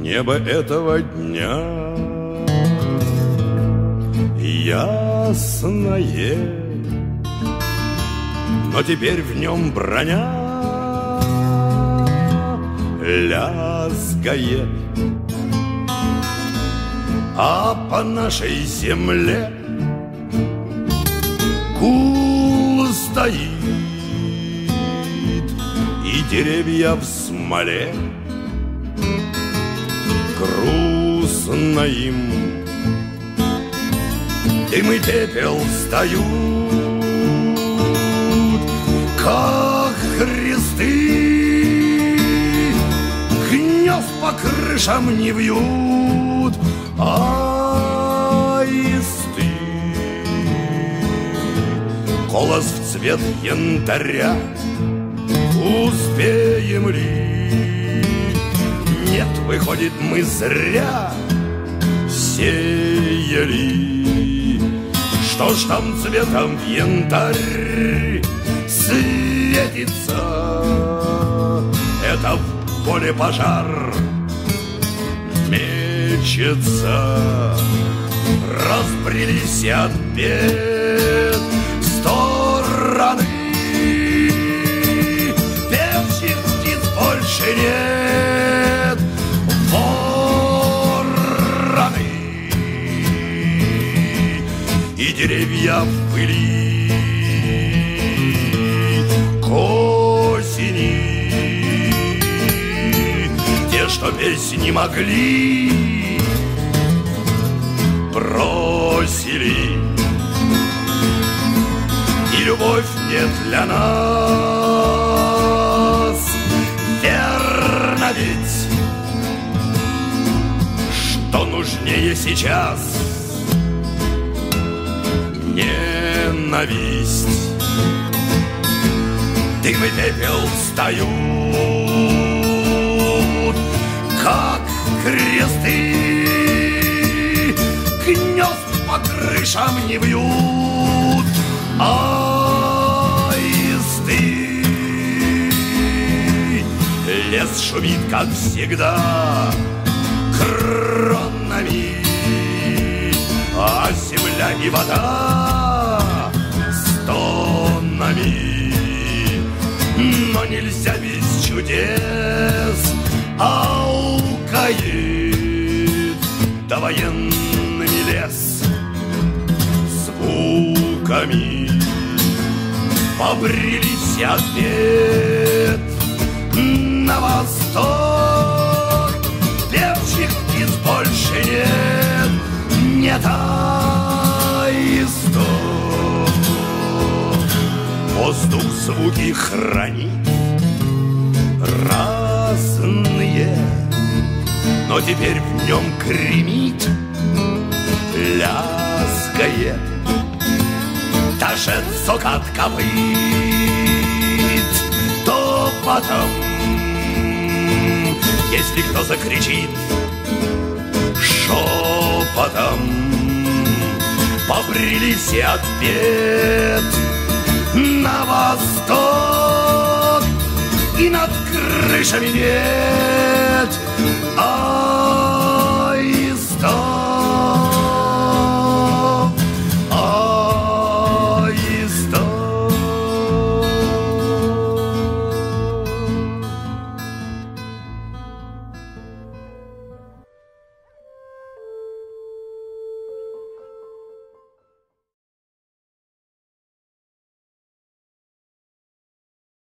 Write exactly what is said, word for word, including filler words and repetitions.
Небо этого дня ясное, но теперь в нем броня лязгает, а по нашей земле гул стоит, и деревья в смоле грустно им. Дым и пепел встают, как кресты, гнезд по крышам не вьют аисты. Голос в цвет янтаря, успеем ли? Нет, выходит, мы зря сеяли. Что ж там цветом в янтарь светится? Это в поле пожар мечется. Разбрелись от бед стороны, певчих птиц больше нет. Вороны и деревья в пыли к осени. Те, что песни могли, бросили. И любовь не для нас, верно ведь? Что нужнее сейчас? Ненависть. Дым и пепел встают, как кресты, гнезд по крышам не вьют аисты. Лес шумит, как всегда, кронами, а земля и вода стонами. Но нельзя без чудес, аукает довоенный лес звуками. Побрелись ответ на восток, певчих птиц больше нет, нет аистов. Воздух звуки хранит разные, но теперь в нем гремит, лязгает даже цокот копыт. То потом, если кто закричит шепотом, побрелись и ответ на восток, и над крышами нет. А